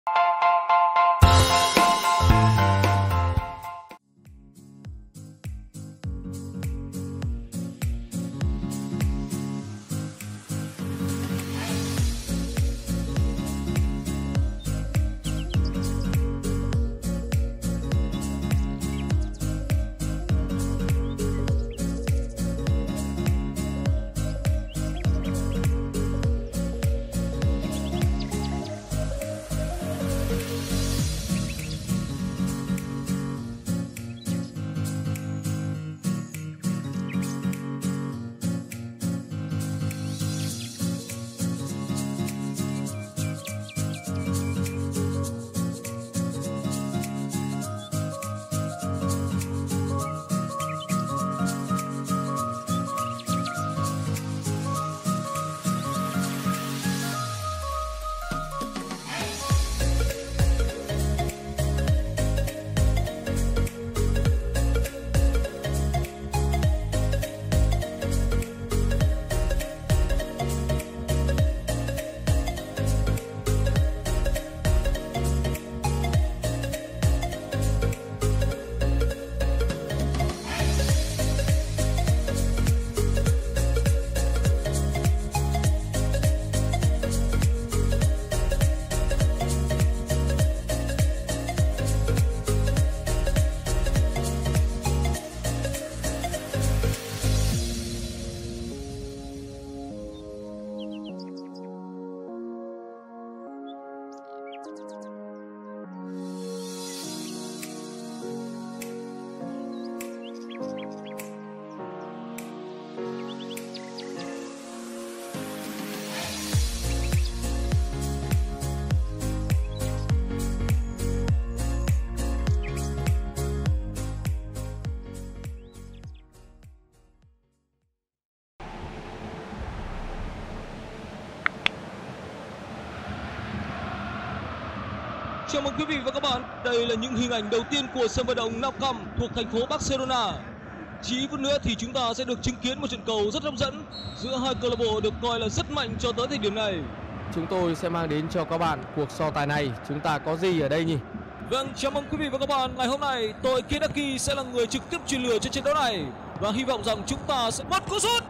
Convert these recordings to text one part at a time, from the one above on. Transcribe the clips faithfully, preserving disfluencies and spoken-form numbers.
Chào mừng quý vị và các bạn, đây là những hình ảnh đầu tiên của sân vận động Nou Camp thuộc thành phố Barcelona. Chỉ phút nữa thì chúng ta sẽ được chứng kiến một trận cầu rất hấp dẫn giữa hai câu lạc bộ được coi là rất mạnh cho tới thời điểm này. Chúng tôi sẽ mang đến cho các bạn cuộc so tài này. Chúng ta có gì ở đây nhỉ? Vâng, chào mừng quý vị và các bạn. Ngày hôm nay tôi Kidaki sẽ là người trực tiếp truyền lửa cho trận đấu này và hy vọng rằng chúng ta sẽ bắt cú sút.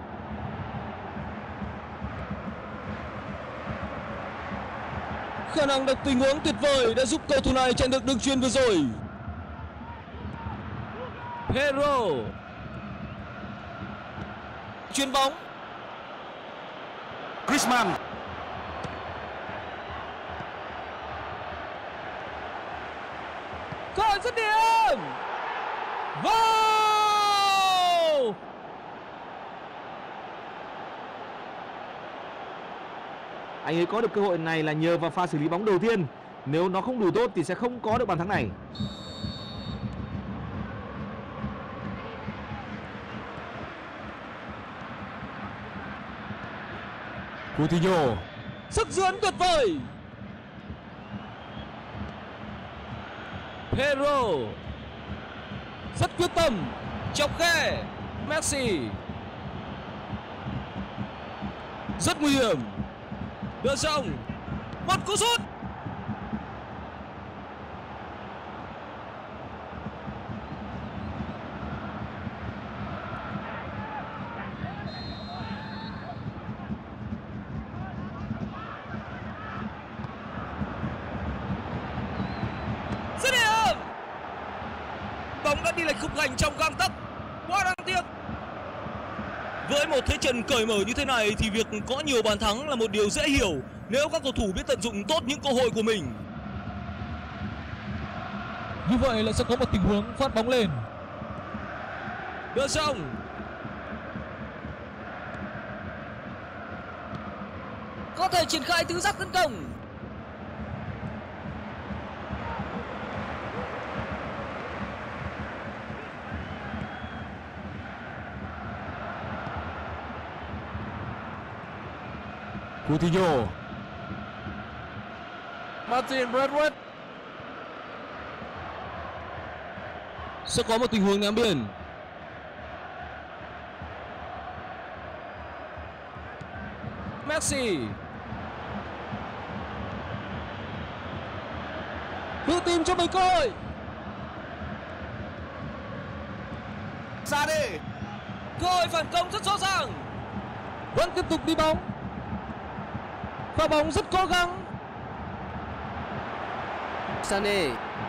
Khả năng đọc tình huống tuyệt vời đã giúp cầu thủ này chặn được đường chuyền vừa rồi. Pedro chuyền bóng. Griezmann. Cơ hội dứt điểm. Wow! Anh ấy có được cơ hội này là nhờ vào pha xử lý bóng đầu tiên. Nếu nó không đủ tốt thì sẽ không có được bàn thắng này. Coutinho. Sức dướn tuyệt vời. Pedro rất quyết tâm, chọc khe. Messi rất nguy hiểm. Đưa rộng một cú sút. Dứt điểm. Bóng đã đi lệch khung thành trong gang tấc. Quá đáng tiếc. Với một thế trận cởi mở như thế này thì việc có nhiều bàn thắng là một điều dễ hiểu nếu các cầu thủ biết tận dụng tốt những cơ hội của mình. Như vậy là sẽ có một tình huống phát bóng lên. Đưa rộng. Có thể triển khai tứ giác tấn công. Coutinho. Martin Braithwaite. Sẽ có một tình huống ném biên. Messi. tự tìm cho mình cơ hội. Ra đi. Cơ hội phản công rất rõ ràng. Vẫn tiếp tục đi bóng. Pha bóng rất cố gắng. Sané.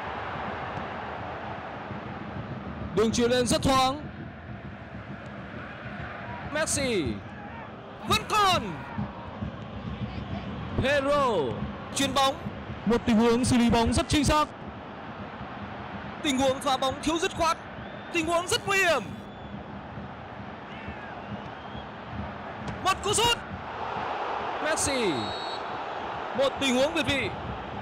Đường chuyền lên rất thoáng. Messi vẫn còn. Pedro chuyền bóng. Một tình huống xử lý bóng rất chính xác. Tình huống phá bóng thiếu dứt khoát. Tình huống rất nguy hiểm. Một cú sút. Messi. Một tình huống việt vị.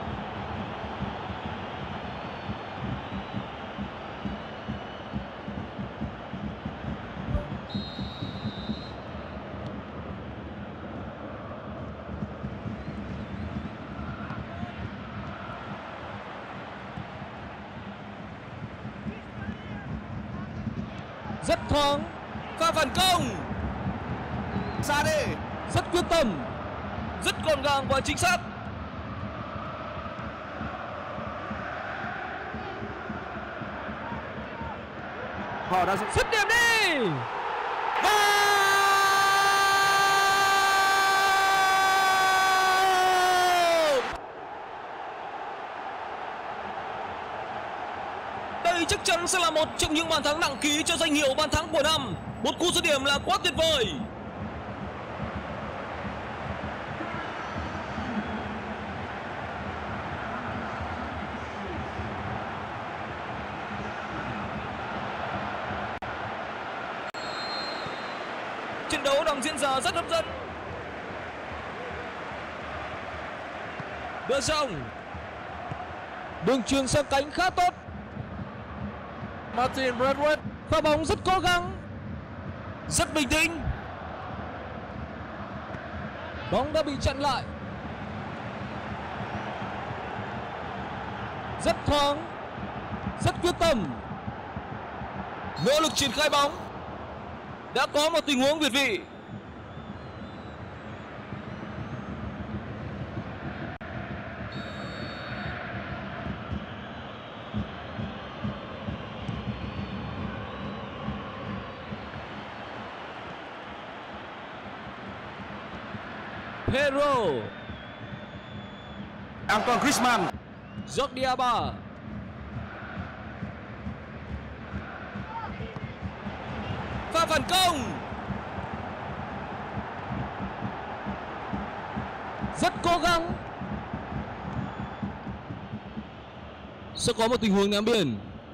Rất thoáng. Pha phản công. Ra đi. Rất quyết tâm. Rất gọn gàng và chính xác. Họ đã Dứt điểm đi. Đây chắc chắn sẽ là một trong những bàn thắng nặng ký cho danh hiệu bàn thắng của năm. Một cú dứt điểm là quá tuyệt vời. Trận đấu đang diễn ra rất hấp dẫn. De Jong. Đường chuyền sang cánh khá tốt. Martin Braithwaite. Pha bóng rất cố gắng. Rất bình tĩnh. Bóng đã bị chặn lại. Rất thoáng. Rất quyết tâm. Nỗ lực triển khai bóng. Đã có một tình huống việt vị. Pedro. Antoine Griezmann. Jordi Alba. Pha phản công. Rất cố gắng. Sẽ có một tình huống ném biên.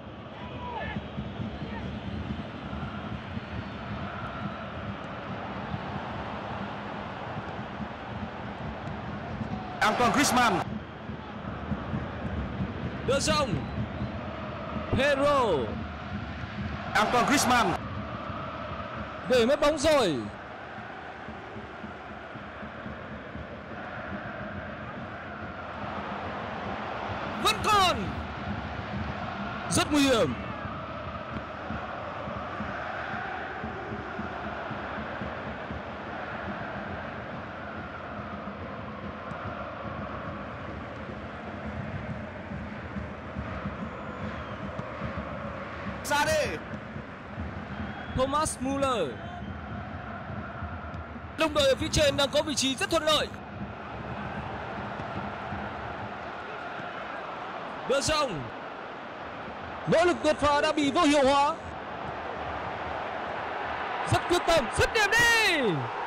Antoine Griezmann. De Jong. Pedro. Antoine Griezmann. Để mất bóng rồi. Vẫn còn. Rất nguy hiểm. Ra đi. Thomas Muller. Đồng đội ở phía trên đang có vị trí rất thuận lợi. De Jong. Nỗ lực đột phá đã bị vô hiệu hóa. Rất quyết tâm. Dứt điểm đi.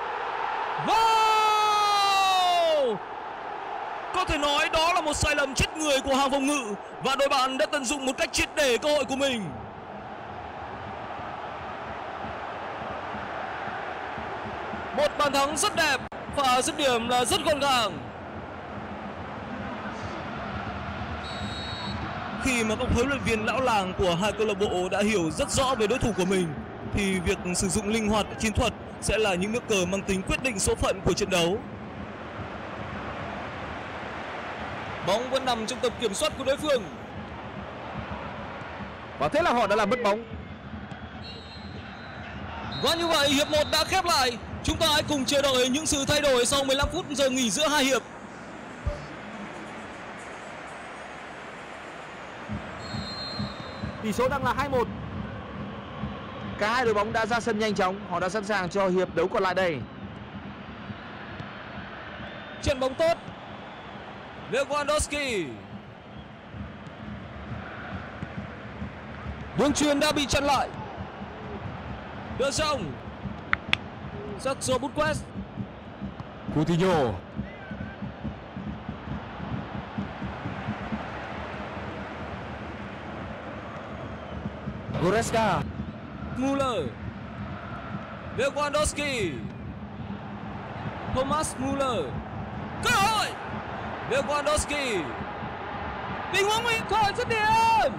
Wow! Có thể nói đó là một sai lầm chết người của hàng phòng ngự và đội bạn đã tận dụng một cách triệt để cơ hội của mình. Một bàn thắng rất đẹp và dứt điểm là rất gọn gàng. Khi mà các huấn luyện viên lão làng của hai câu lạc bộ đã hiểu rất rõ về đối thủ của mình thì việc sử dụng linh hoạt chiến thuật sẽ là những nước cờ mang tính quyết định số phận của trận đấu. Bóng vẫn nằm trong tầm kiểm soát của đối phương. Và thế là họ đã làm mất bóng. Và như vậy hiệp một đã khép lại. Chúng ta hãy cùng chờ đợi những sự thay đổi sau mười lăm phút giờ nghỉ giữa hai hiệp. Tỷ số đang là hai một. Cả hai đội bóng đã ra sân nhanh chóng, họ đã sẵn sàng cho hiệp đấu còn lại đây. Chuyền bóng tốt. Lewandowski. Đường chuyền đã bị chặn lại. Đưa xong. Sergio Busquets. Coutinho. Goretzka. Müller. Lewandowski. Thomas Müller. Cơ hội. Lewandowski. Tình huống nguy cơ hội dứt điểm.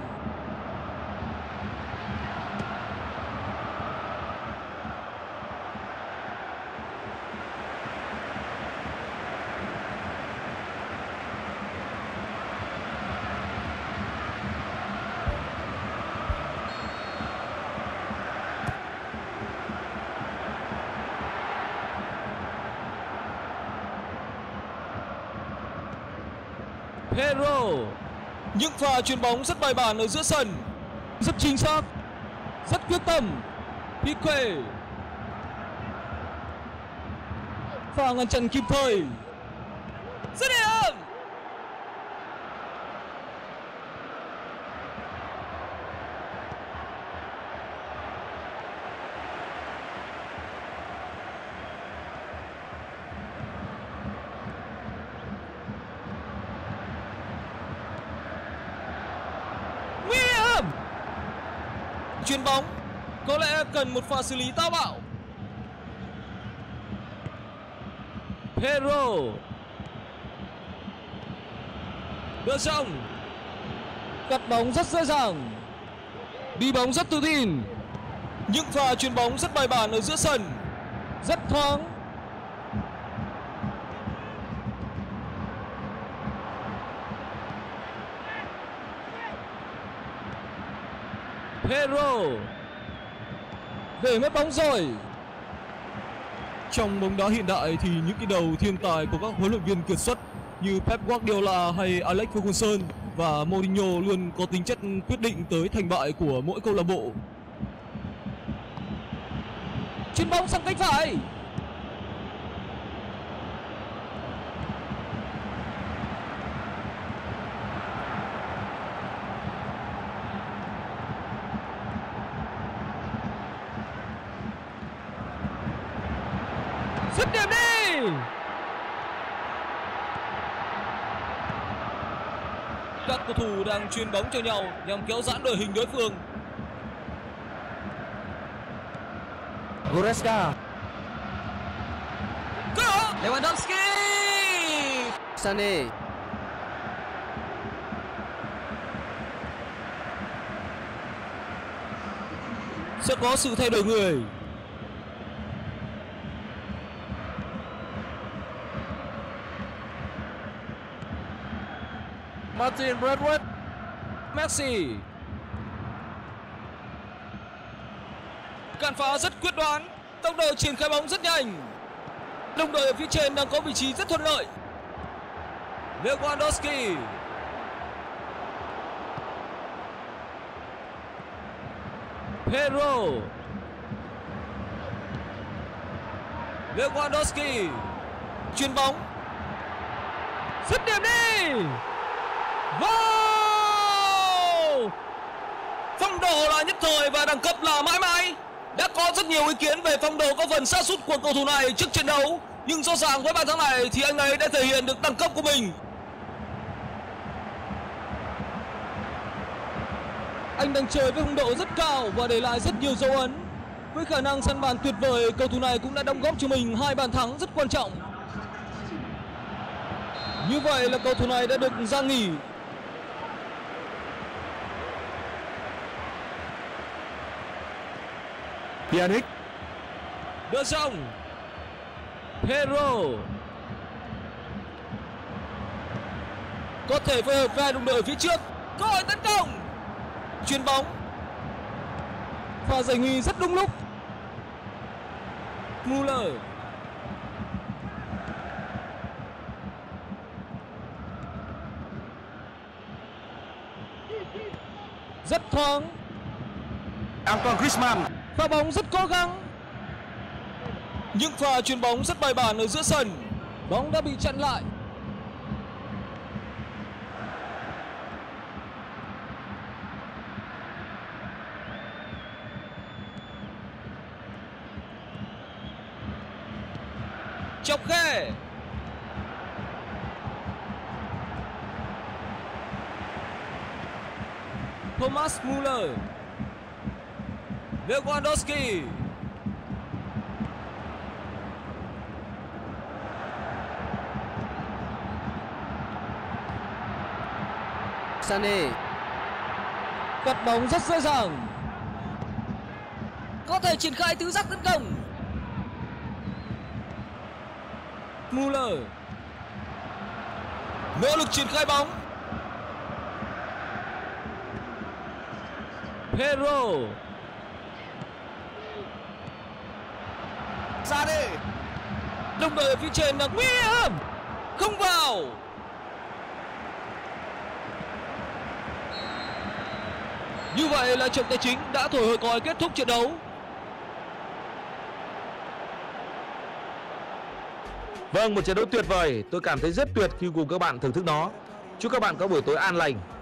Pedro. Những pha chuyền bóng rất bài bản ở giữa sân, rất chính xác, rất quyết tâm. Pique. Pha ngăn chặn kịp thời. Dứt điểm. Chuyền bóng có lẽ cần một pha xử lý táo bạo. Pedro. Đưa xong. Cắt bóng rất dễ dàng. Đi bóng rất tự tin. Những pha chuyền bóng rất bài bản ở giữa sân, rất thoáng. Pedro. Để mất bóng rồi. Trong bóng đá hiện đại thì những cái đầu thiên tài của các huấn luyện viên kiệt xuất như Pep Guardiola hay Alex Ferguson và Mourinho luôn có tính chất quyết định tới thành bại của mỗi câu lạc bộ. Chuyền bóng sang cánh phải. Dứt điểm đi. Các cầu thủ đang chuyền bóng cho nhau nhằm kéo giãn đội hình đối phương. Goretzka. Lewandowski. Sané. Sẽ có sự thay đổi người. Martin Braithwaite. Messi. Cản phá rất quyết đoán, tốc độ triển khai bóng rất nhanh. Đồng đội ở phía trên đang có vị trí rất thuận lợi. Lewandowski. Pedro. Lewandowski. Chuyền bóng. Dứt điểm đi. Wow! Phong độ là nhất thời và đẳng cấp là mãi mãi. Đã có rất nhiều ý kiến về phong độ có phần sa sút của cầu thủ này trước trận đấu, nhưng rõ ràng với bàn thắng này thì anh ấy đã thể hiện được đẳng cấp của mình. Anh đang chơi với phong độ rất cao và để lại rất nhiều dấu ấn. Với khả năng săn bàn tuyệt vời, cầu thủ này cũng đã đóng góp cho mình hai bàn thắng rất quan trọng. Như vậy là cầu thủ này đã được ra nghỉ. Pjanic. Đưa xong. Pedro. Có thể phối hợp với hai đồng đội ở phía trước. Cơ hội tấn công. Chuyền bóng. Pha giải nguy rất đúng lúc. Müller. Rất thoáng. Antoine Griezmann. Pha bóng rất cố gắng. Những pha chuyền bóng rất bài bản ở giữa sân. Bóng đã bị chặn lại. Chọc khe. Thomas Müller. Lewandowski. Sané. Cắt bóng rất dễ dàng. Có thể triển khai tứ giác tấn công. Müller. Nỗ lực triển khai bóng. Pedro. Ra đi. Đồng đội ở phía trên là nguy hiểm. Không vào. Như vậy là trọng tài chính đã thổi hồi còi kết thúc trận đấu. Vâng, một trận đấu tuyệt vời. Tôi cảm thấy rất tuyệt khi cùng các bạn thưởng thức nó. Chúc các bạn có buổi tối an lành.